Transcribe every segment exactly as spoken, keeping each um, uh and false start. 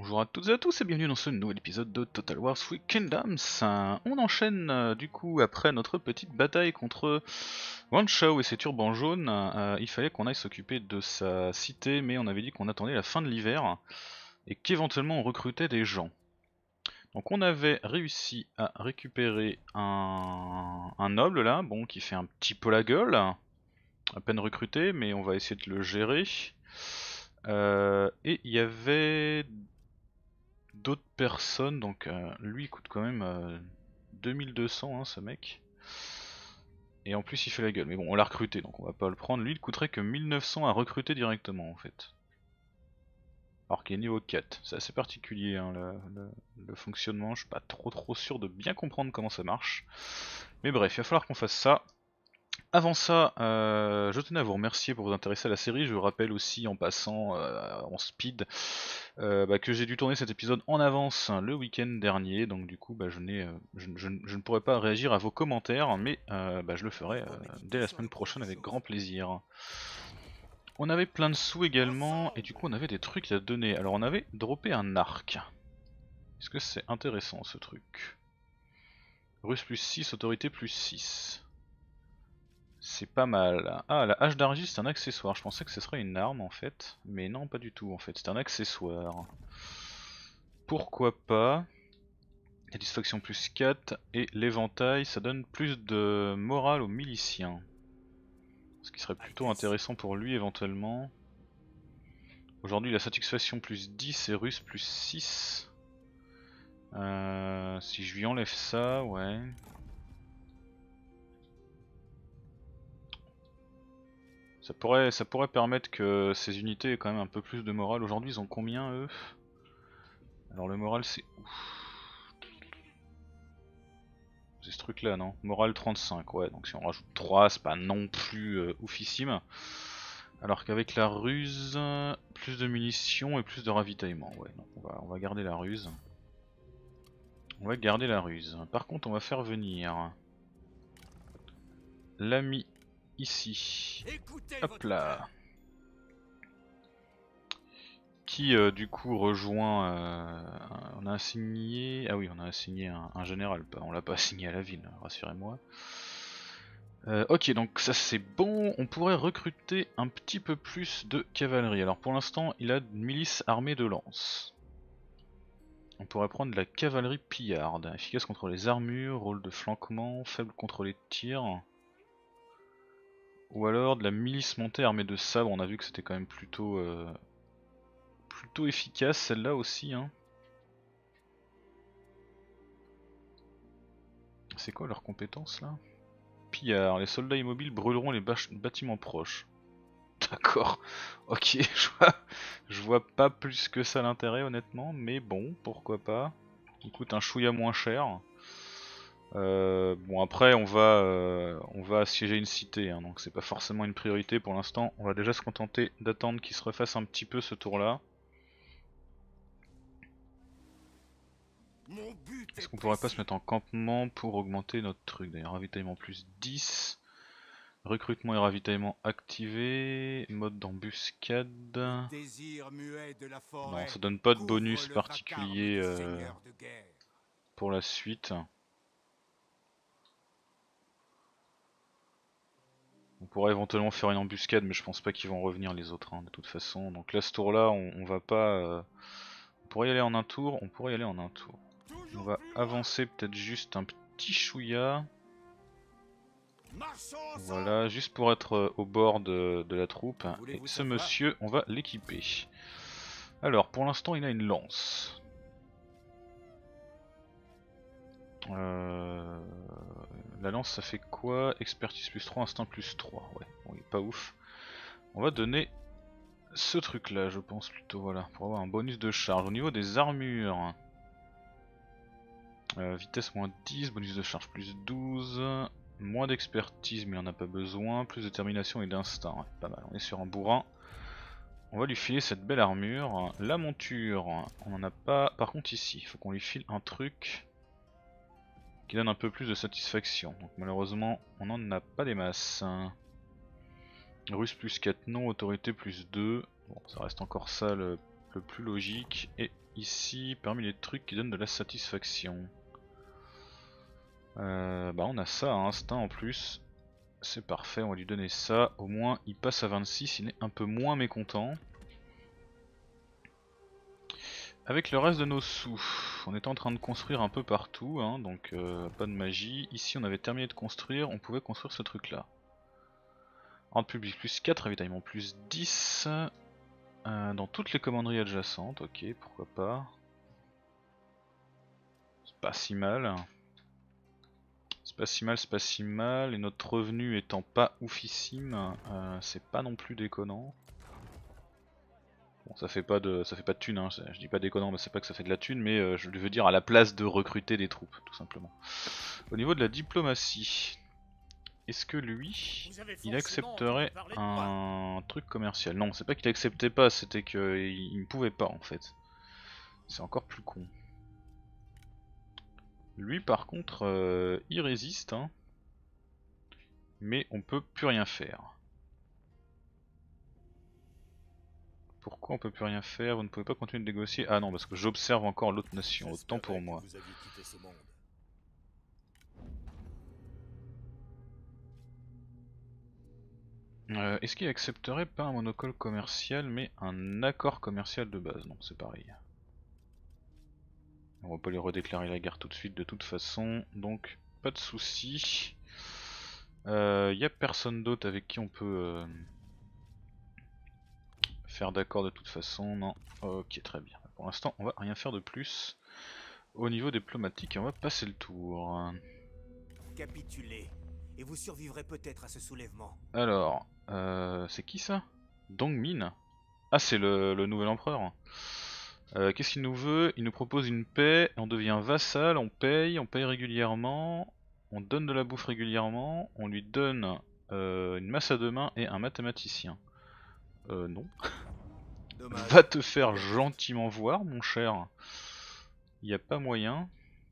Bonjour à toutes et à tous et bienvenue dans ce nouvel épisode de Total War Three Kingdoms. Euh, On enchaîne euh, du coup après notre petite bataille contre Wan Shao et ses turbans jaunes. Euh, il fallait qu'on aille s'occuper de sa cité, mais on avait dit qu'on attendait la fin de l'hiver et qu'éventuellement on recrutait des gens. Donc on avait réussi à récupérer un, un noble là, bon qui fait un petit peu la gueule, à peine recruté, mais on va essayer de le gérer. Euh, et il y avait d'autres personnes, donc euh, lui il coûte quand même euh, deux mille deux cents hein, ce mec. Et en plus il fait la gueule, mais bon on l'a recruté donc on va pas le prendre. Lui il coûterait que mille neuf cents à recruter directement en fait. Alors qu'il est niveau quatre, c'est assez particulier hein, le, le, le fonctionnement, je suis pas trop trop sûr de bien comprendre comment ça marche. Mais bref, il va falloir qu'on fasse ça. Avant ça, euh, je tenais à vous remercier pour vous intéresser à la série. Je vous rappelle aussi en passant euh, en speed euh, bah, que j'ai dû tourner cet épisode en avance le week-end dernier. Donc du coup, bah, je, n'ai, euh, je, je, je ne pourrai pas réagir à vos commentaires, mais euh, bah, je le ferai euh, dès la semaine prochaine avec grand plaisir. On avait plein de sous également, et du coup on avait des trucs à donner. Alors on avait droppé un arc. Est-ce que c'est intéressant ce truc? Russe plus six, autorité plus six. C'est pas mal. Ah, la hache d'argile c'est un accessoire. Je pensais que ce serait une arme en fait. Mais non, pas du tout en fait. C'est un accessoire. Pourquoi pas. Satisfaction plus quatre. Et l'éventail, ça donne plus de morale aux miliciens. Ce qui serait plutôt intéressant pour lui éventuellement. Aujourd'hui, la satisfaction plus dix et russe plus six. Euh, si je lui enlève ça, ouais. Ça pourrait, ça pourrait permettre que ces unités aient quand même un peu plus de morale. Aujourd'hui, ils ont combien eux? Alors le moral c'est ouf. C'est ce truc là, non? Moral trente-cinq, ouais, donc si on rajoute trois, c'est pas non plus euh, oufissime. Alors qu'avec la ruse, plus de munitions et plus de ravitaillement, ouais, non, on va, on va garder la ruse. On va garder la ruse. Par contre, on va faire venir l'ami ici. Hop là. Qui euh, du coup rejoint, euh, on a assigné, ah oui on a assigné un, un général, on l'a pas assigné à la ville, rassurez-moi. Euh, ok donc ça c'est bon, on pourrait recruter un petit peu plus de cavalerie. Alors pour l'instant il a une milice armée de lance. On pourrait prendre de la cavalerie pillarde, efficace contre les armures, rôle de flanquement, faible contre les tirs. Ou alors de la milice montée armée de sabre, on a vu que c'était quand même plutôt... Euh, plutôt efficace celle-là aussi hein. C'est quoi leurs compétences là? Pillard, les soldats immobiles brûleront les bâtiments proches. D'accord, ok, je vois, je vois pas plus que ça l'intérêt honnêtement, mais bon, pourquoi pas. Il coûte un chouïa moins cher. Euh, bon après on va, euh, on va assiéger une cité, hein, donc c'est pas forcément une priorité pour l'instant. On va déjà se contenter d'attendre qu'il se refasse un petit peu ce tour là. Est-ce qu'on pourrait pas se mettre en campement pour augmenter notre truc? D'ailleurs ravitaillement plus dix. Recrutement et ravitaillement activé, mode d'embuscade. Non, ça donne pas de bonus particulier euh, pour la suite. On pourrait éventuellement faire une embuscade, mais je pense pas qu'ils vont revenir les autres hein, de toute façon. Donc là, ce tour là, on, on va pas... Euh... On pourrait y aller en un tour, on pourrait y aller en un tour. On va avancer peut-être juste un petit chouïa. Voilà, juste pour être euh, au bord de, de la troupe. Et ce monsieur, on va l'équiper. Alors, pour l'instant, il a une lance. Euh... La lance, ça fait quoi? Expertise plus trois, instinct plus trois. Ouais, bon, il est pas ouf. On va donner ce truc là, je pense plutôt, voilà, pour avoir un bonus de charge. Au niveau des armures, euh, vitesse moins dix, bonus de charge plus douze. Moins d'expertise mais on n'a pas besoin, plus de détermination et d'instinct, ouais, pas mal, on est sur un bourrin. On va lui filer cette belle armure. La monture, on en a pas, par contre ici, il faut qu'on lui file un truc qui donne un peu plus de satisfaction. Donc malheureusement on n'en a pas des masses. Russe plus quatre non, autorité plus deux, bon ça reste encore ça le, le plus logique. Et ici parmi les trucs qui donnent de la satisfaction? euh, Bah on a ça, hein, instinct en plus. C'est parfait, on va lui donner ça. Au moins il passe à vingt-six, il est un peu moins mécontent. Avec le reste de nos sous, on était en train de construire un peu partout, hein, donc euh, pas de magie. Ici on avait terminé de construire, on pouvait construire ce truc là. Ordre public plus quatre, ravitaillement plus dix. Euh, dans toutes les commanderies adjacentes, ok, pourquoi pas. C'est pas si mal. C'est pas si mal, c'est pas si mal. Et notre revenu étant pas oufissime, euh, c'est pas non plus déconnant. Bon, ça fait pas de, ça fait pas de thune, hein. Je dis pas déconnant, mais c'est pas que ça fait de la thune, mais euh, je veux dire à la place de recruter des troupes, tout simplement. Au niveau de la diplomatie, est-ce que lui, il accepterait un truc commercial? Non, c'est pas qu'il acceptait pas, c'était qu'il ne pouvait pas en fait. C'est encore plus con. Lui par contre, euh, il résiste, hein, mais on peut plus rien faire. Pourquoi on peut plus rien faire? Vous ne pouvez pas continuer de négocier? Ah non, parce que j'observe encore l'autre nation, autant pour moi. Euh, Est-ce qu'il accepterait pas un monopole commercial mais un accord commercial de base? Non, c'est pareil. On va pas lui redéclarer la guerre tout de suite de toute façon, donc pas de soucis. Il euh, y a personne d'autre avec qui on peut euh, faire d'accord de toute façon, non. Ok, très bien. Pour l'instant, on va rien faire de plus au niveau diplomatique et on va passer le tour. Capitulez, et vous survivrez peut-être à ce soulèvement. Alors, euh, c'est qui ça? Dongmin? Ah, c'est le, le nouvel empereur. Euh, Qu'est-ce qu'il nous veut? Il nous propose une paix, on devient vassal, on paye, on paye régulièrement, on donne de la bouffe régulièrement, on lui donne euh, une masse à deux mains et un mathématicien. Euh, non. Dommage. Va te faire gentiment voir, mon cher. Y a pas moyen.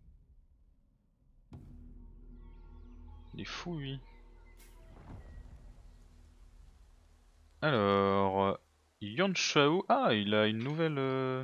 Il est fou, lui. Alors, Yuan Shao. Ah, il a une nouvelle. Euh...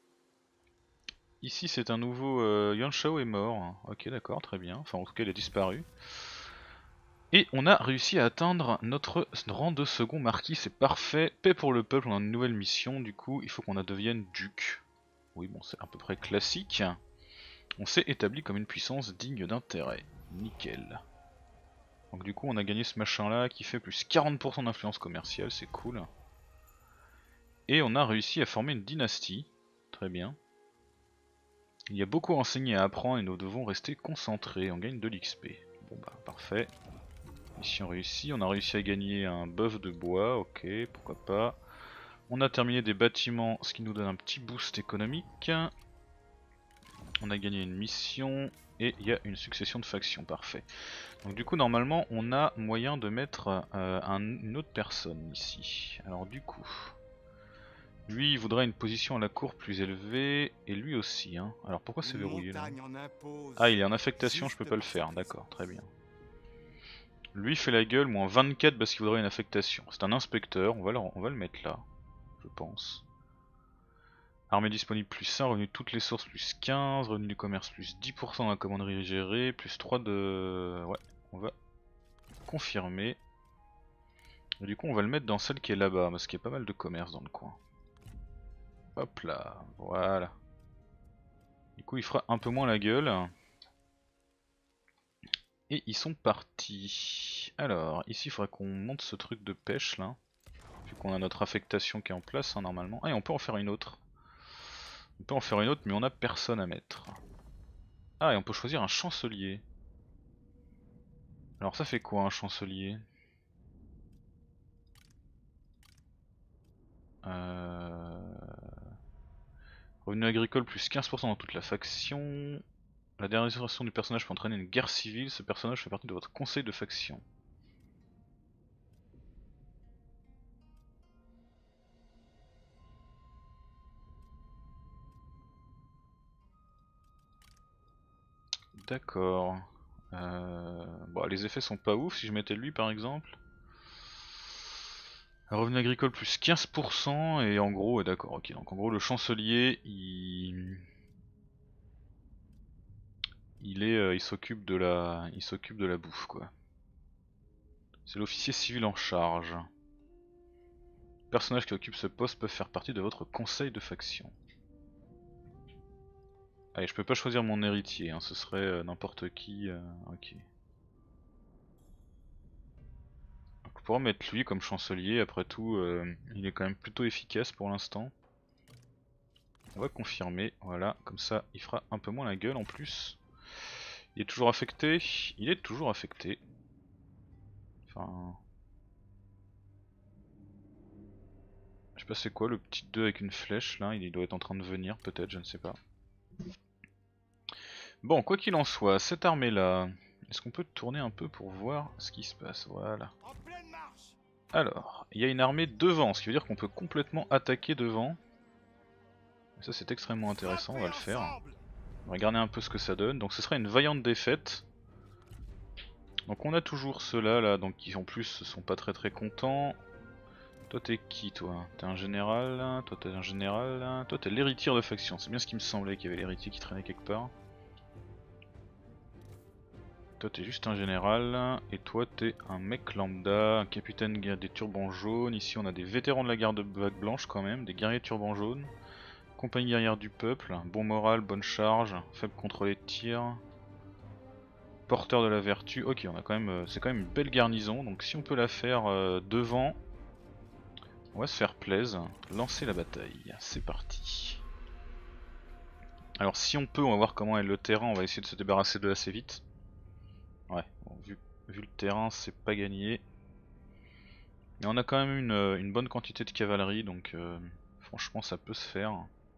Ici, c'est un nouveau. Euh... Yuan Shao est mort. Ok, d'accord, très bien. Enfin, en tout cas, il a disparu. Et on a réussi à atteindre notre rang de second marquis, c'est parfait. Paix pour le peuple, on a une nouvelle mission, du coup il faut qu'on en devienne duc. Oui bon c'est à peu près classique. On s'est établi comme une puissance digne d'intérêt. Nickel. Donc du coup on a gagné ce machin là qui fait plus quarante pour cent d'influence commerciale, c'est cool. Et on a réussi à former une dynastie. Très bien. Il y a beaucoup à enseigner et à apprendre et nous devons rester concentrés, on gagne de l'X P. Bon bah parfait. Mission réussie, on a réussi à gagner un bœuf de bois, ok, pourquoi pas. On a terminé des bâtiments, ce qui nous donne un petit boost économique. On a gagné une mission et il y a une succession de factions, parfait. Donc du coup normalement on a moyen de mettre euh, un, une autre personne ici. Alors du coup, lui il voudrait une position à la cour plus élevée et lui aussi. Hein. Alors pourquoi c'est verrouillé là? Ah il est en affectation, je peux pas le faire, d'accord, très bien. Lui fait la gueule, moins vingt-quatre parce qu'il voudrait une affectation. C'est un inspecteur, on va, le, on va le mettre là, je pense. Armée disponible plus un, revenu de toutes les sources plus quinze, revenu du commerce plus dix pour cent dans la commanderie gérée, plus trois de... Ouais, on va confirmer. Et du coup on va le mettre dans celle qui est là-bas, parce qu'il y a pas mal de commerce dans le coin. Hop là, voilà. Du coup il fera un peu moins la gueule. Et ils sont partis. Alors, ici il faudrait qu'on monte ce truc de pêche là. Vu qu'on a notre affectation qui est en place hein, normalement. Ah et on peut en faire une autre. On peut en faire une autre mais on a personne à mettre. Ah et on peut choisir un chancelier. Alors ça fait quoi un chancelier? euh... Revenu agricole plus quinze pour cent dans toute la faction. La dernière génération du personnage peut entraîner une guerre civile. Ce personnage fait partie de votre conseil de faction. D'accord. Euh... Bon, les effets sont pas ouf si je mettais lui par exemple. Revenu agricole plus quinze pour cent et en gros, d'accord, ok. Donc en gros le chancelier, il, il est, euh, il s'occupe de la, il s'occupe de la bouffe quoi. C'est l'officier civil en charge. Les personnages qui occupent ce poste peuvent faire partie de votre conseil de faction. Allez, je peux pas choisir mon héritier, hein, ce serait euh, n'importe qui. Euh, ok. Donc, on pourra mettre lui comme chancelier, après tout, euh, il est quand même plutôt efficace pour l'instant. On va confirmer, voilà, comme ça il fera un peu moins la gueule en plus. Il est toujours affecté, il est toujours affecté. Enfin... Je sais pas c'est quoi le petit deux avec une flèche là, il doit être en train de venir peut-être, je ne sais pas. Bon, quoi qu'il en soit, cette armée là, est-ce qu'on peut tourner un peu pour voir ce qui se passe? Voilà. Alors, il y a une armée devant, ce qui veut dire qu'on peut complètement attaquer devant. Et ça c'est extrêmement intéressant, on va le faire. On va regarder un peu ce que ça donne. Donc ce sera une vaillante défaite. Donc on a toujours ceux-là là, donc qui en plus sont pas très très contents. Toi t'es qui toi? T'es un général, toi t'es un général, toi t'es l'héritier de faction. C'est bien ce qui me semblait qu'il y avait l'héritier qui traînait quelque part. Toi t'es juste un général, et toi t'es un mec lambda, un capitaine des turbans jaunes. Ici on a des vétérans de la garde vague blanche quand même, des guerriers turbans jaunes. Compagnie guerrière du peuple, bon moral, bonne charge, faible contre les tirs. Porteur de la vertu, ok on a quand même, c'est quand même une belle garnison, donc si on peut la faire euh, devant, on va se faire plaisir, lancer la bataille, c'est parti. Alors si on peut, on va voir comment est le terrain, on va essayer de se débarrasser de assez vite. Ouais, bon, vu, vu le terrain c'est pas gagné. Mais on a quand même une, une bonne quantité de cavalerie, donc euh, franchement ça peut se faire.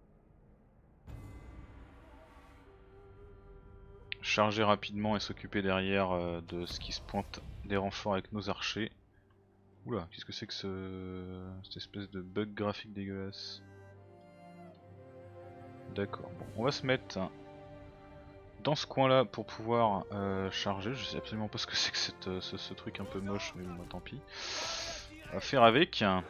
Charger rapidement et s'occuper derrière euh, de ce qui se pointe des renforts avec nos archers. Oula, qu'est-ce que c'est que ce... cette espèce de bug graphique dégueulasse. D'accord, bon, on va se mettre dans ce coin là pour pouvoir euh, charger. Je sais absolument pas ce que c'est que cette, euh, ce, ce truc un peu moche, mais bon, tant pis. On va faire avec. Attends,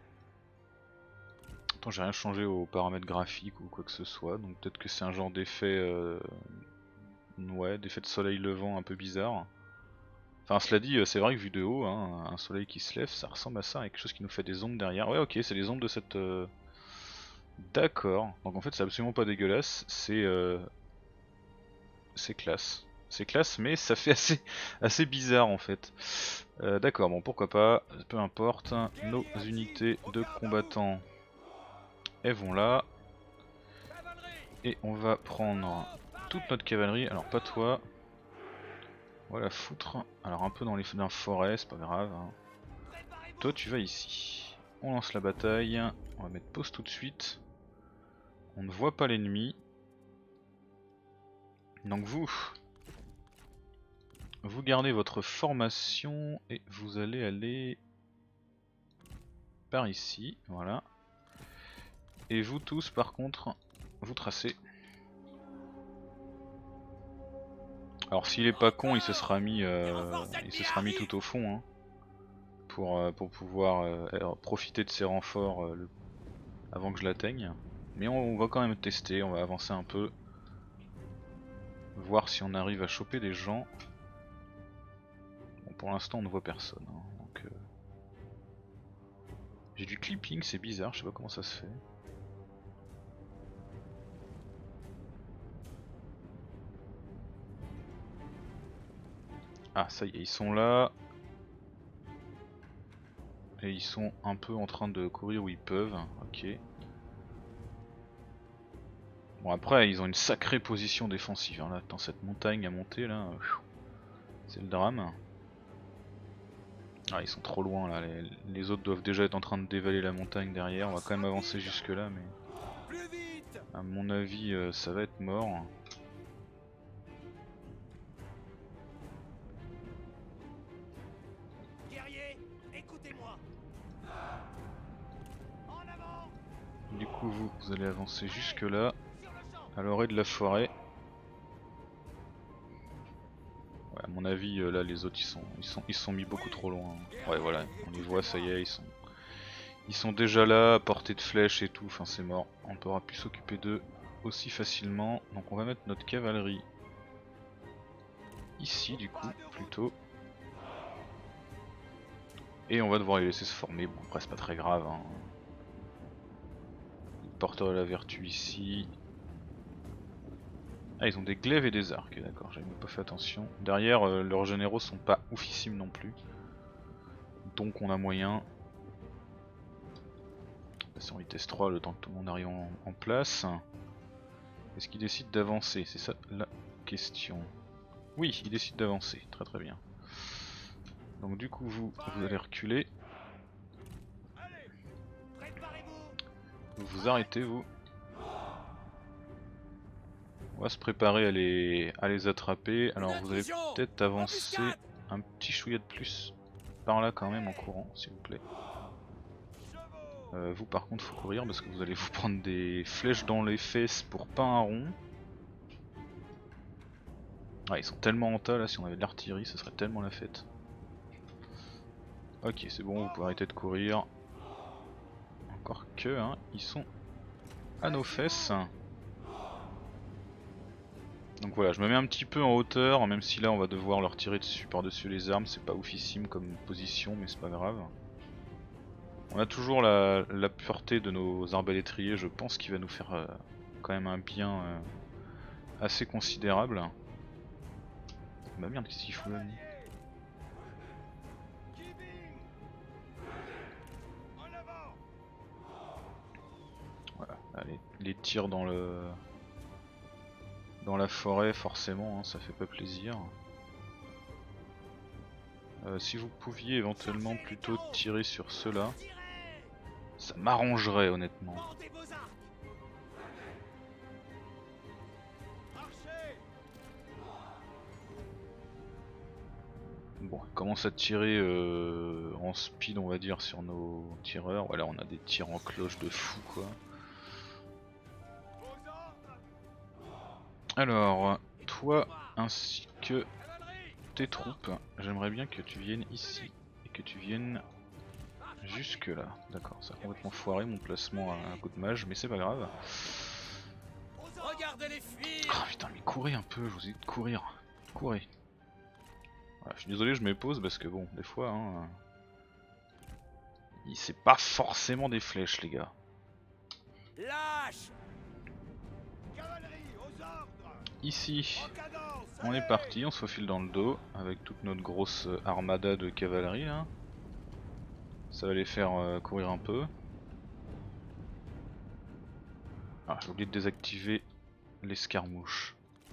j'ai rien changé aux paramètres graphiques ou quoi que ce soit, donc peut-être que c'est un genre d'effet... Euh... Ouais, d'effet de soleil levant un peu bizarre. Enfin cela dit, c'est vrai que vu de haut, hein, un soleil qui se lève, ça ressemble à ça, avec quelque chose qui nous fait des ombres derrière. Ouais ok, c'est les ombres de cette... Euh... D'accord, donc en fait c'est absolument pas dégueulasse, c'est... Euh... C'est classe. C'est classe mais ça fait assez, assez bizarre en fait. Euh, D'accord, bon pourquoi pas, peu importe, nos unités de combattants, elles vont là. Et on va prendre toute notre cavalerie, alors pas toi. On va la foutre, alors un peu dans les dans la forêt, c'est pas grave. Hein. Toi tu vas ici. On lance la bataille, on va mettre pause tout de suite. On ne voit pas l'ennemi. Donc vous, vous gardez votre formation et vous allez aller par ici, voilà. Et vous tous par contre, vous tracez. Alors s'il est pas con, il se sera mis, euh, il se sera mis tout au fond, hein, pour, euh, pour pouvoir euh, profiter de ses renforts euh, le... avant que je l'atteigne. Mais on, on va quand même tester, on va avancer un peu, voir si on arrive à choper des gens. Bon, pour l'instant on ne voit personne, hein, donc euh... j'ai du clipping, c'est bizarre, je sais pas comment ça se fait. Ah ça y est, ils sont là. Et ils sont un peu en train de courir où ils peuvent, ok. Bon après ils ont une sacrée position défensive, hein, là, dans cette montagne à monter là, c'est le drame. Ah ils sont trop loin là, les, les autres doivent déjà être en train de dévaler la montagne derrière, on va quand même avancer jusque là mais... À mon avis euh, ça va être mort. Du coup vous, vous allez avancer jusque là, à l'orée de la forêt. Ouais, à mon avis euh, là les autres ils sont, ils sont ils sont mis beaucoup trop loin. Ouais voilà, on les voit, ça y est, ils sont Ils sont déjà là, à portée de flèches et tout, enfin c'est mort. On ne pourra plus s'occuper d'eux aussi facilement. Donc on va mettre notre cavalerie ici du coup, plutôt. Et on va devoir les laisser se former, bon après c'est pas très grave. Hein. Porteur de la vertu ici. Ah ils ont des glaives et des arcs, d'accord, j'avais même pas fait attention. Derrière euh, leurs généraux sont pas oufissimes non plus. Donc on a moyen. Passer en vitesse trois le temps que tout le monde arrive en, en place. Est-ce qu'il décide d'avancer? C'est ça la question. Oui, il décide d'avancer, très très bien. Donc du coup vous, vous allez reculer. Vous vous arrêtez vous. On va se préparer à les, à les attraper. Alors vous allez peut-être avancer un petit chouïa de plus par là quand même en courant s'il vous plaît. Euh, vous par contre faut courir parce que vous allez vous prendre des flèches dans les fesses pour pas un rond. Ah ils sont tellement en tas là, si on avait de l'artillerie ce serait tellement la fête. Ok c'est bon, vous pouvez arrêter de courir. Encore que hein, ils sont à nos fesses. Donc voilà, je me mets un petit peu en hauteur, même si là on va devoir leur tirer dessus par-dessus les armes, c'est pas oufissime comme position mais c'est pas grave. On a toujours la, la pureté de nos arbalétriers, je pense qu'il va nous faire euh, quand même un bien euh, assez considérable. Bah merde, qu'est-ce qu'il fout là lui? Voilà, allez, les tirs dans le dans la forêt forcément, hein, ça fait pas plaisir. Euh, si vous pouviez éventuellement plutôt tirer sur ceux-là, ça m'arrangerait honnêtement. Bon, on commence à tirer euh, en speed on va dire sur nos tireurs. Voilà, on a des tirs en cloche de fou quoi. Alors, toi ainsi que tes troupes, j'aimerais bien que tu viennes ici et que tu viennes jusque là. D'accord, ça a complètement foiré mon placement à un coup de mage, mais c'est pas grave. Oh putain, mais courez un peu, je vous ai dit de courir. Courez. Voilà, je suis désolé, je m'épose parce que bon, des fois, hein, c'est pas forcément des flèches, les gars. Lâche. Ici, on est parti, on se faufile dans le dos avec toute notre grosse armada de cavalerie là. Ça va les faire euh, courir un peu. Ah, j'ai oublié de désactiver l'escarmouche.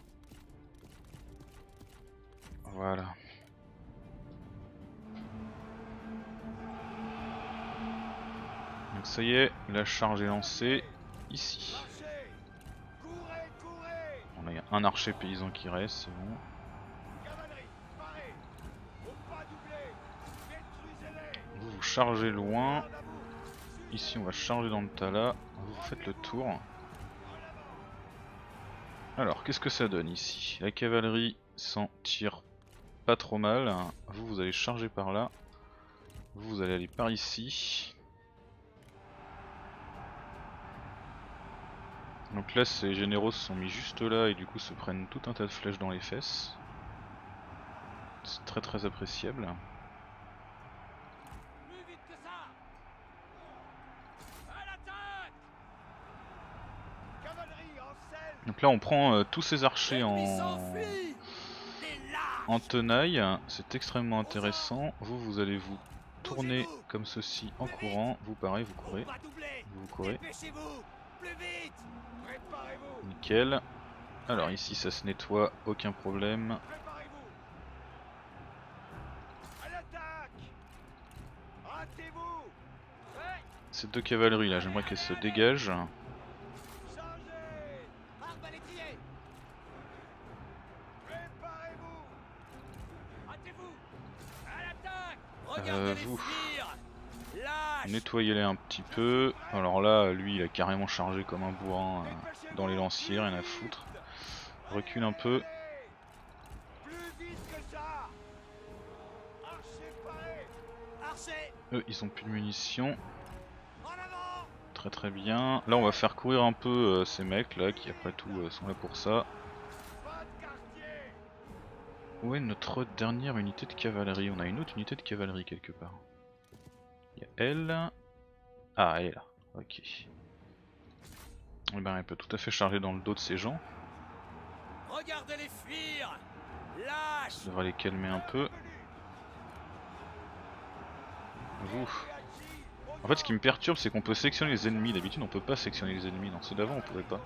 Voilà. Donc ça y est, la charge est lancée ici. On a un archer paysan qui reste, c'est bon. Vous vous chargez loin. Ici on va charger dans le tas là. Vous faites le tour. Alors qu'est-ce que ça donne ici? La cavalerie s'en tire pas trop mal. Vous vous allez charger par là. Vous, vous allez aller par ici. Donc là ces généraux se sont mis juste là et du coup se prennent tout un tas de flèches dans les fesses. C'est très très appréciable. Donc là on prend euh, tous ces archers en, en tenaille, c'est extrêmement intéressant. Vous vous allez vous tourner comme ceci en courant, vous pareil vous courez, vous, vous courez. Nickel. Alors ici ça se nettoie, aucun problème. Ces deux cavaleries là, j'aimerais qu'elles se dégagent. Euh, vous nettoyez-les un petit peu. Alors là, lui, il a carrément chargé comme un bourrin euh, dans les lanciers, rien à foutre. Recule un peu. Eux, ils ont plus de munitions. très très bien. Là on va faire courir un peu euh, ces mecs là qui après tout euh, sont là pour ça. Où est notre dernière unité de cavalerie? On a une autre unité de cavalerie quelque part. Il y a elle. Ah elle est là, ok. Et ben elle peut tout à fait charger dans le dos de ces gens. Regardez-les fuir. Lâche. Ça devrait les calmer un peu. Vous. En fait ce qui me perturbe c'est qu'on peut sélectionner les ennemis, d'habitude on peut pas sélectionner les ennemis, dans ceux d'avant on pouvait pas.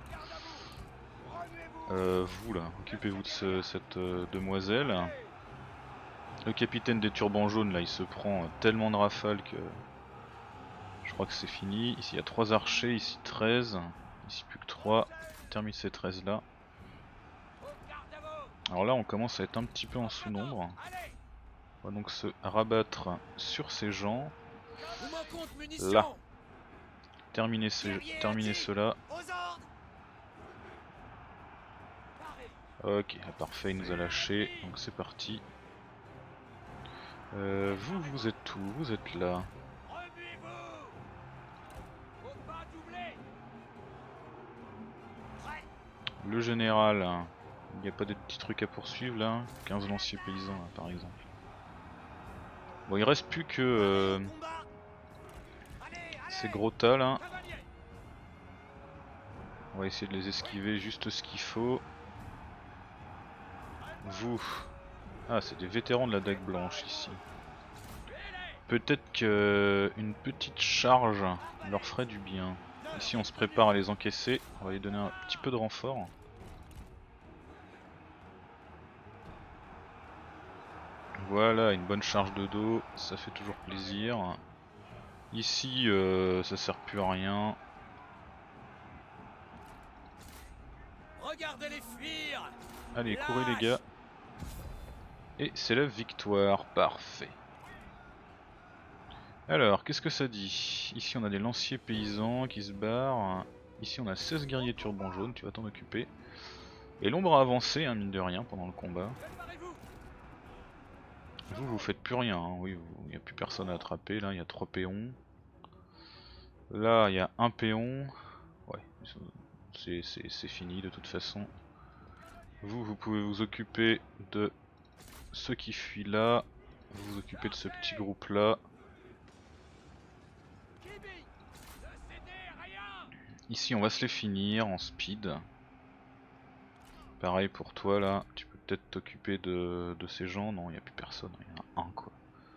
Euh, vous là, occupez-vous de ce, cette euh, demoiselle. Le capitaine des turbans jaunes là il se prend euh, tellement de rafales que je crois que c'est fini. Ici il y a trois archers, ici treize, ici plus que trois. Termine ces treize là. Alors là on commence à être un petit peu en sous-nombre. On va donc se rabattre sur ces gens. Là. Terminer, ce... Terminer cela. Ok, parfait, il nous a lâché, donc c'est parti. Euh, vous, vous êtes où? Vous êtes là. Le général, il n'y a pas de petits trucs à poursuivre là. quinze lanciers paysans là, par exemple. Bon, il reste plus que euh, ces gros tas là. On va essayer de les esquiver juste ce qu'il faut. Vous. Ah, c'est des vétérans de la dague blanche ici. Peut-être qu'une petite charge leur ferait du bien. Ici on se prépare à les encaisser, on va les donner un petit peu de renfort. Voilà, une bonne charge de dos, ça fait toujours plaisir. Ici euh, ça sert plus à rien. Regardez-les fuir. Allez, courez les gars. Et c'est la victoire, parfait. Alors, qu'est-ce que ça dit? Ici on a des lanciers paysans qui se barrent. Ici on a seize guerriers turbans jaunes, tu vas t'en occuper. Et l'ombre a avancé, hein, mine de rien, pendant le combat. Vous, vous faites plus rien, hein. Oui, il n'y a plus personne à attraper, là il y a trois péons. Là il y a un péon. Ouais, c'est fini de toute façon. Vous, vous pouvez vous occuper de ceux qui fuient là. Vous vous occupez de ce petit groupe là. Ici on va se les finir en speed. Pareil pour toi là, tu peux peut-être t'occuper de, de ces gens. Non, il n'y a plus personne, il y en a un quoi.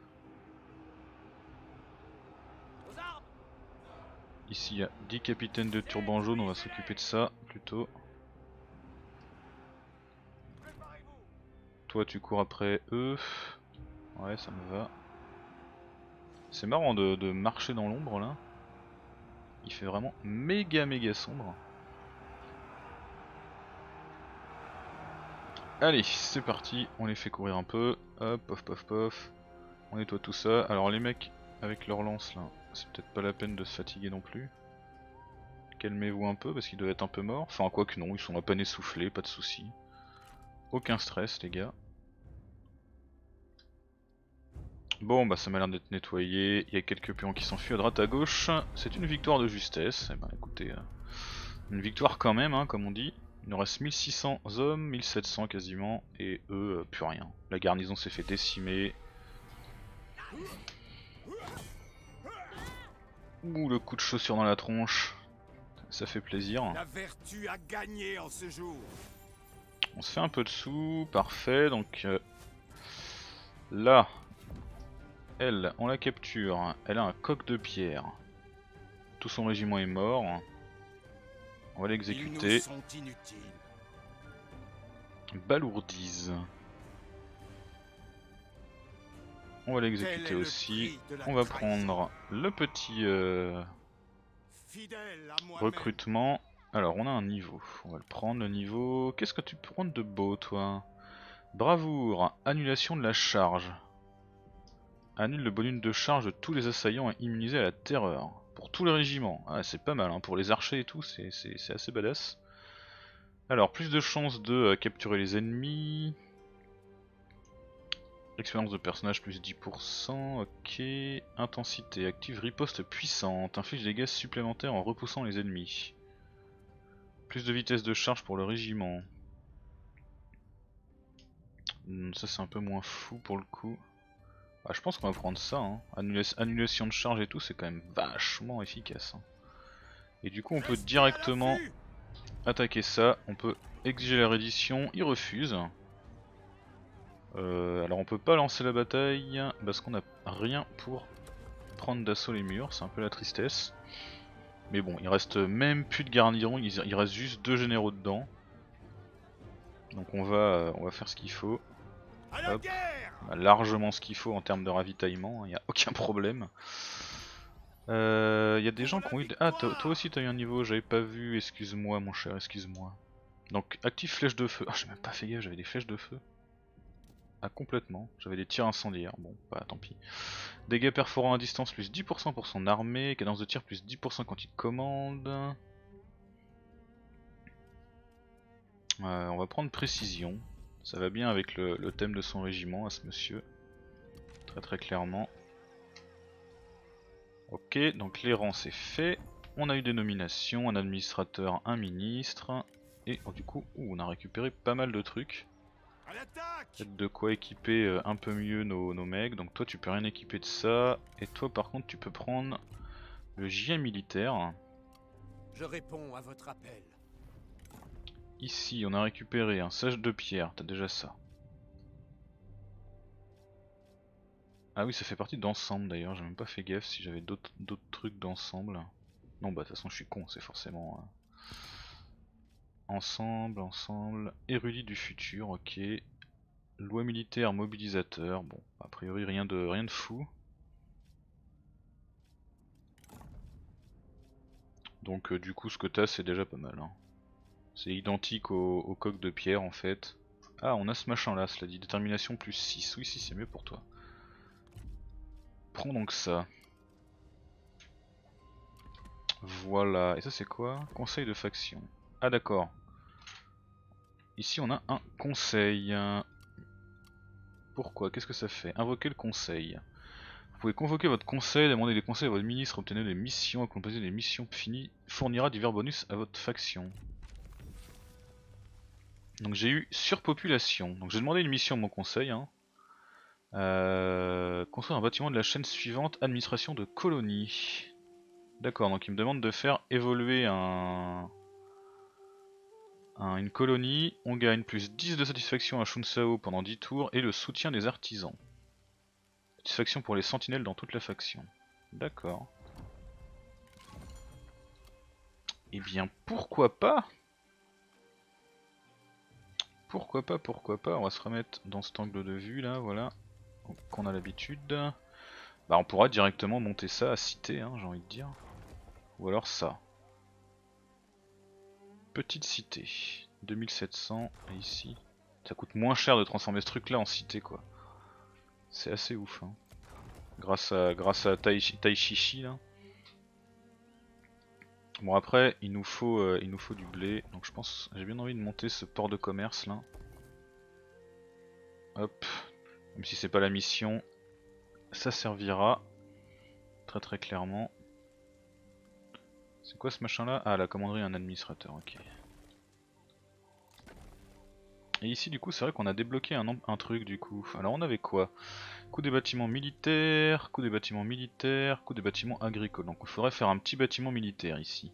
Ici il y a dix capitaines de turbans jaunes, on va s'occuper de ça plutôt. Toi tu cours après eux. Ouais, ça me va. C'est marrant de, de marcher dans l'ombre là. Il fait vraiment méga méga sombre. Allez, c'est parti, on les fait courir un peu. Hop, pof pof pof. On nettoie tout ça. Alors les mecs avec leur lance là, c'est peut-être pas la peine de se fatiguer non plus. Calmez-vous un peu parce qu'ils doivent être un peu morts. Enfin quoi que non, ils sont à peine essoufflés, pas de soucis. Aucun stress les gars. Bon bah ça m'a l'air d'être nettoyé, il y a quelques pions qui s'enfuient à droite à gauche. C'est une victoire de justesse, et eh ben écoutez, euh, une victoire quand même hein, comme on dit. Il nous reste mille six cents hommes, mille sept cents quasiment, et eux euh, plus rien. La garnison s'est fait décimer. Ouh le coup de chaussure dans la tronche, ça fait plaisir. La vertu a gagné en ce jour. On se fait un peu de sous, parfait, donc euh, là... Elle, on la capture, elle a un coq de pierre. Tout son régiment est mort. On va l'exécuter. Balourdise. On va l'exécuter aussi. On va prendre le petit euh, recrutement. Alors on a un niveau. On va le prendre le niveau. Qu'est-ce que tu peux prendre de beau toi? Bravoure, annulation de la charge. Annule le bonus de charge de tous les assaillants immunisés à la terreur. Pour tous les régiments. Ah, c'est pas mal, hein. Pour les archers et tout, c'est assez badass. Alors, plus de chances de euh, capturer les ennemis. Expérience de personnage plus dix pour cent, ok. Intensité, active riposte puissante, inflige des dégâts supplémentaires en repoussant les ennemis. Plus de vitesse de charge pour le régiment. Ça c'est un peu moins fou pour le coup. Ah, je pense qu'on va prendre ça, hein. Annula- annulation de charge et tout, c'est quand même vachement efficace. Hein. Et du coup on peut directement attaquer ça, on peut exiger la reddition, il refuse. Euh, alors on peut pas lancer la bataille parce qu'on a rien pour prendre d'assaut les murs, c'est un peu la tristesse. Mais bon, il reste même plus de garnison, il reste juste deux généraux dedans. Donc on va, on va faire ce qu'il faut. Hop. On a largement ce qu'il faut en termes de ravitaillement, il n'y a aucun problème. Il euh, y a des gens qui ont eu... Ah, toi aussi t'as eu un niveau, j'avais pas vu, excuse-moi mon cher, excuse-moi. Donc active flèche de feu. Ah, j'ai même pas fait gaffe, j'avais des flèches de feu. Ah, complètement, j'avais des tirs incendiaires, bon, bah tant pis. Dégâts perforants à distance plus dix pour cent pour son armée, cadence de tir plus dix pour cent quand il commande. Euh, on va prendre précision, ça va bien avec le, le thème de son régiment à ce monsieur. Très très clairement. Ok, donc les rangs c'est fait. On a eu des nominations, un administrateur, un ministre. Et oh, du coup, ouh, on a récupéré pas mal de trucs. Peut-être de quoi équiper euh, un peu mieux nos, nos mecs. Donc toi tu peux rien équiper de ça. Et toi par contre tu peux prendre le J A militaire. Je réponds à votre appel. Ici on a récupéré un sage de pierre, t'as déjà ça. Ah oui, ça fait partie d'ensemble d'ailleurs, j'ai même pas fait gaffe si j'avais d'autres trucs d'ensemble. Non bah de toute façon je suis con, c'est forcément... Euh... Ensemble, ensemble, érudit du futur, ok. Loi militaire mobilisateur, bon a priori rien de, rien de fou. Donc euh, du coup ce que t'as c'est déjà pas mal. Hein. C'est identique au, au coq de pierre en fait. Ah on a ce machin là, cela dit détermination plus six, oui si c'est mieux pour toi. Prends donc ça. Voilà, et ça c'est quoi? Conseil de faction. Ah d'accord. Ici on a un conseil. Pourquoi? Qu'est-ce que ça fait? Invoquer le conseil. Vous pouvez convoquer votre conseil, demander des conseils à votre ministre, obtenir des missions, accomplir des missions finies, fournira divers bonus à votre faction. Donc j'ai eu surpopulation. Donc j'ai demandé une mission à mon conseil. Hein. Euh, construire un bâtiment de la chaîne suivante, administration de colonie. D'accord, donc il me demande de faire évoluer un... un... une colonie. On gagne plus dix de satisfaction à Shunsao pendant dix tours et le soutien des artisans. Satisfaction pour les sentinelles dans toute la faction. D'accord. Eh bien pourquoi pas? Pourquoi pas, pourquoi pas, on va se remettre dans cet angle de vue là, voilà, qu'on a l'habitude. Bah on pourra directement monter ça à cité, hein, j'ai envie de dire. Ou alors ça. Petite cité, deux mille sept cents, et ici. Ça coûte moins cher de transformer ce truc là en cité quoi. C'est assez ouf, hein. Grâce à, grâce à Taishishi là. Bon après, il nous faut, euh, il nous faut du blé, donc je pense, j'ai bien envie de monter ce port de commerce là. Hop, même si c'est pas la mission, ça servira très très clairement. C'est quoi ce machin là? Ah, la commanderie, un administrateur, ok. Et ici du coup c'est vrai qu'on a débloqué un, un truc du coup. Alors on avait quoi? Coût des bâtiments militaires, coût des bâtiments militaires, coût des bâtiments agricoles. Donc il faudrait faire un petit bâtiment militaire ici.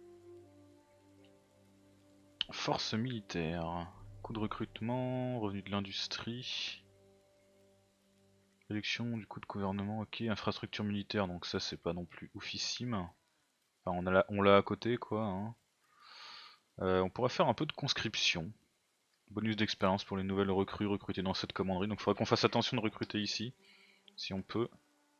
Force militaire, coût de recrutement, revenu de l'industrie. Réduction du coût de gouvernement, ok. Infrastructure militaire, donc ça c'est pas non plus oufissime. Enfin on l'a on l'a à côté quoi. Hein. Euh, on pourrait faire un peu de conscription. Bonus d'expérience pour les nouvelles recrues recrutées dans cette commanderie. Donc il faudrait qu'on fasse attention de recruter ici, si on peut.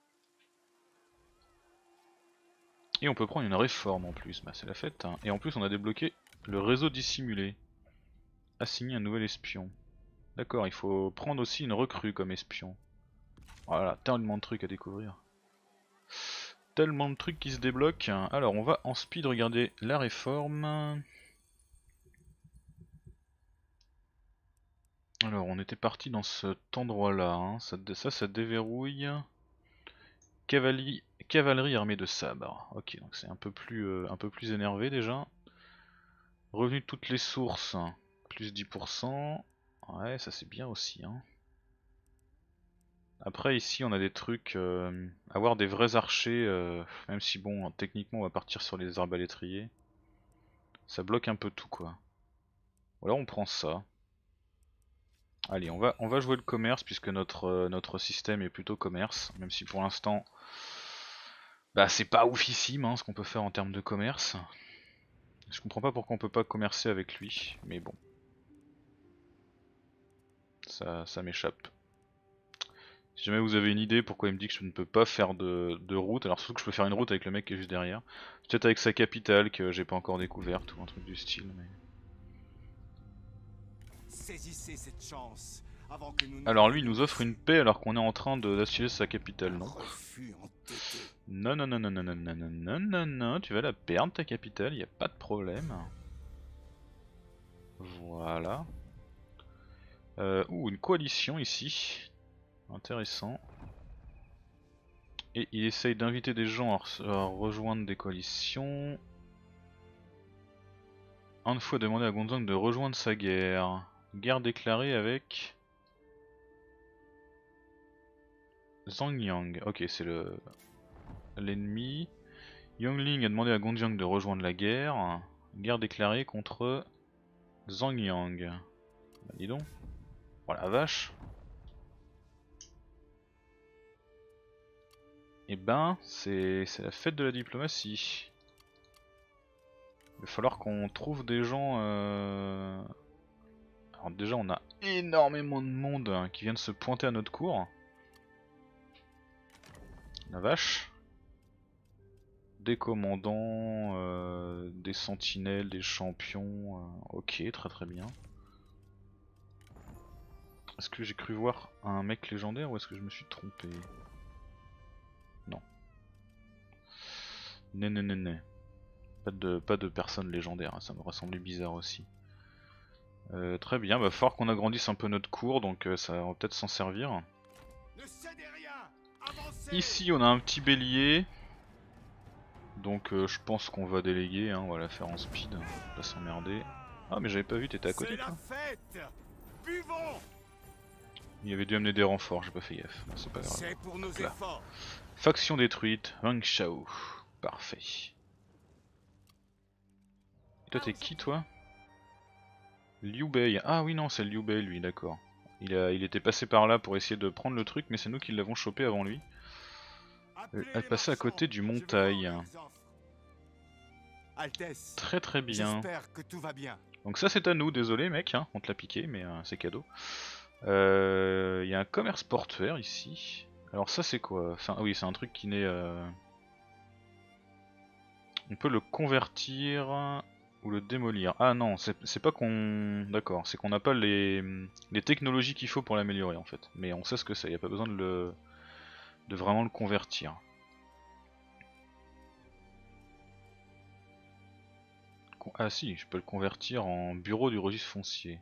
Et on peut prendre une réforme en plus, bah c'est la fête. Hein. Et en plus on a débloqué le réseau dissimulé. Assigner un nouvel espion. D'accord, il faut prendre aussi une recrue comme espion. Voilà, tellement de trucs à découvrir. Tellement de trucs qui se débloquent. Alors on va en speed regarder la réforme. Alors on était parti dans cet endroit là, hein. ça, ça ça déverrouille. Cavalerie, cavalerie armée de sabre. Ok, donc c'est un peu plus euh, un peu plus énervé déjà. Revenu de toutes les sources, plus dix pour cent. Ouais, ça c'est bien aussi, hein. Après ici on a des trucs, euh, avoir des vrais archers, euh, même si bon techniquement on va partir sur les arbalétriers. Ça bloque un peu tout quoi. Ou alors on prend ça. Allez, on va, on va jouer le commerce puisque notre, euh, notre système est plutôt commerce, même si pour l'instant bah c'est pas oufissime hein, ce qu'on peut faire en termes de commerce. Je comprends pas pourquoi on peut pas commercer avec lui, mais bon. Ça, ça m'échappe. Si jamais vous avez une idée pourquoi il me dit que je ne peux pas faire de, de route, alors surtout que je peux faire une route avec le mec qui est juste derrière. Peut-être avec sa capitale que j'ai pas encore découverte ou un truc du style. Mais... Saisissez cette chance avant que nous Alors lui il nous offre une paix alors qu'on est en train d'assiéger sa capitale, non? refus entêté. Non non non non non non non non non non non, tu vas la perdre ta capitale, y a pas de problème. Voilà. Euh, ouh, une coalition ici. Intéressant. Et il essaye d'inviter des gens à, re à rejoindre des coalitions. Un fois demandé à Gonzang de rejoindre sa guerre. Guerre déclarée avec Zhang Yang. Ok, c'est le l'ennemi. Yongling a demandé à Gonzang de rejoindre la guerre. Guerre déclarée contre Zhang Yang. Bah dis donc. Oh la vache. Et ben, c'est la fête de la diplomatie. Il va falloir qu'on trouve des gens... Euh... Alors déjà on a énormément de monde hein, qui vient de se pointer à notre cour. La vache. Des commandants, euh, des sentinelles, des champions. Euh, ok, très très bien. Est-ce que j'ai cru voir un mec légendaire ou est-ce que je me suis trompé? Non. Non non non non. Pas de, pas de personne légendaire, hein, ça me ressemblait bizarre aussi. Euh, très bien, va falloir qu'on agrandisse un peu notre cour, donc euh, ça va peut-être s'en servir. Ne cédez rien. Avancez. Ici on a un petit bélier. Donc euh, je pense qu'on va déléguer, hein, on va la faire en speed, pas s'emmerder. Ah mais j'avais pas vu, t'étais à côté toi. C'est la fête. Buvons. Il avait dû amener des renforts, j'ai pas fait gaffe, c'est pas grave. C'est pour nos Donc là. efforts. Faction détruite, Wang Shao. Parfait. Et toi t'es qui toi? Liu Bei. Ah oui non c'est Liu Bei lui, d'accord. Il, a, il était passé par là pour essayer de prendre le truc mais c'est nous qui l'avons chopé avant lui. Euh, elle passait à côté du Montail. Altesse, Très très bien. j'espère que tout va bien. Donc ça c'est à nous, désolé mec, hein, on te l'a piqué mais euh, c'est cadeau. Il euh, y a un commerce portuaire ici. Alors ça c'est quoi? Enfin oui c'est un truc qui n'est... Euh... On peut le convertir ou le démolir. Ah non, c'est pas qu'on... D'accord, c'est qu'on n'a pas les... les technologies qu'il faut pour l'améliorer en fait. Mais on sait ce que c'est, il n'y a pas besoin de, le... de vraiment le convertir. Ah si, je peux le convertir en bureau du registre foncier.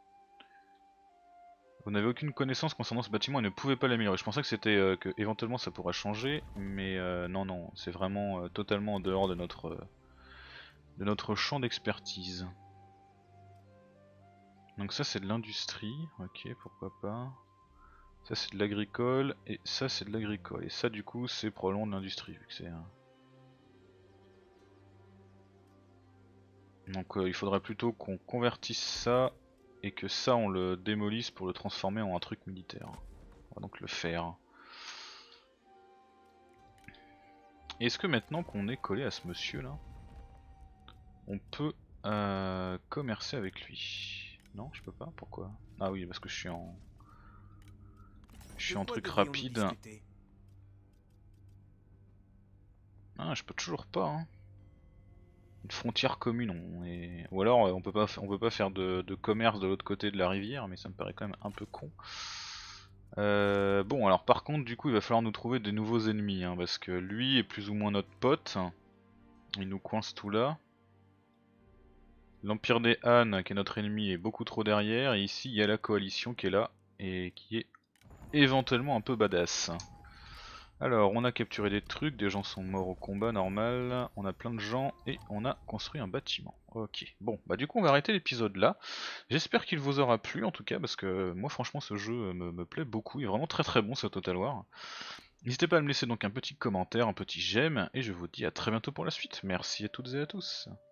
Vous n'avez aucune connaissance concernant ce bâtiment et ne pouvez pas l'améliorer. Je pensais que c'était euh, que éventuellement ça pourrait changer, mais euh, non non, c'est vraiment euh, totalement en dehors de notre euh, de notre champ d'expertise. Donc ça c'est de l'industrie, ok pourquoi pas. Ça c'est de l'agricole et ça c'est de l'agricole. Et ça du coup c'est probablement de l'industrie vu que c'est. Un... Donc euh, il faudrait plutôt qu'on convertisse ça et que ça on le démolisse pour le transformer en un truc militaire. On va donc le faire. Est-ce que maintenant qu'on est collé à ce monsieur là, on peut euh, commercer avec lui? Non, je peux pas, pourquoi? Ah oui, parce que je suis en... Je suis en truc rapide. Ah, je peux toujours pas, hein. Une frontière commune, on est... ou alors on peut pas, on peut pas faire de, de commerce de l'autre côté de la rivière, mais ça me paraît quand même un peu con. Euh, bon, alors par contre, du coup, il va falloir nous trouver des nouveaux ennemis, hein, parce que lui est plus ou moins notre pote. Il nous coince tout là. L'Empire des Han, qui est notre ennemi, est beaucoup trop derrière, et ici il y a la coalition qui est là, et qui est éventuellement un peu badass. Alors, on a capturé des trucs, des gens sont morts au combat, normal, on a plein de gens, et on a construit un bâtiment. Ok, bon, bah du coup on va arrêter l'épisode là. J'espère qu'il vous aura plu en tout cas, parce que moi franchement ce jeu me, me plaît beaucoup, il est vraiment très très bon ce Total War. N'hésitez pas à me laisser donc un petit commentaire, un petit j'aime, et je vous dis à très bientôt pour la suite. Merci à toutes et à tous.